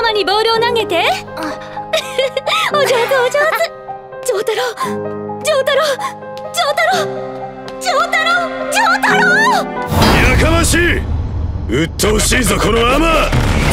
ママにボールを投げて。お上手お上手。丈太郎丈太郎丈太郎丈太郎丈太郎。 やかましい。鬱陶しいぞこのアマ。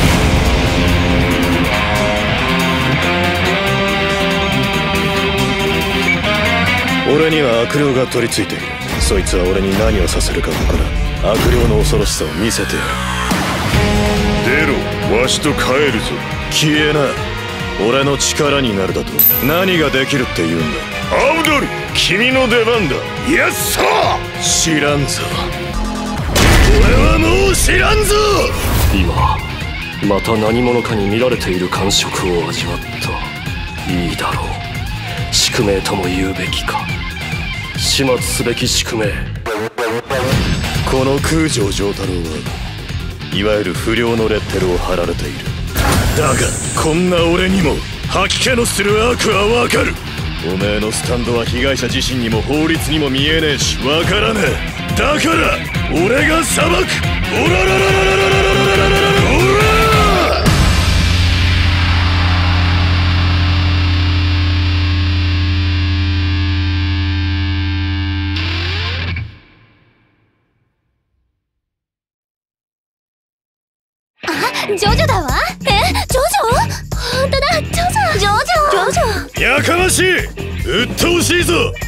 俺には悪霊が取り付いている。そいつは俺に何をさせるかわからん。悪霊の恐ろしさを見せてやる。出ろ、わしと帰るぞ。消えな。俺の力になるだと何ができるって言うんだ。アブドル、君の出番だ。やっさー。知らんぞ。俺はもう知らんぞ。 今また何者かに見られている感触を味わった。いいだろう。宿命とも言うべきか。始末すべき宿命。 この空城丈太郎はいわゆる不良のレッテルを貼られている。だがこんな俺にも吐き気のする悪はわかる。おめえのスタンドは被害者自身にも法律にも見えねえしわからねえ。だから俺が裁く。オララララララララララララララ。 ジョジョだわ。ジョジョ？本当だ、ジョジョ。ジョジョ。 やかましい。鬱陶しいぞ。